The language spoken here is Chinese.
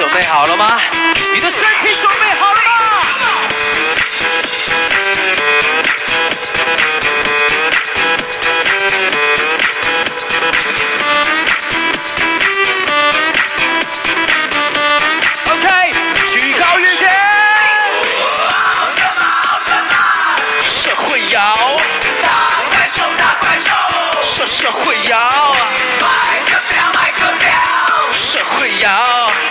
准备好了吗？你的身体准备好了吗？社会摇，社会摇。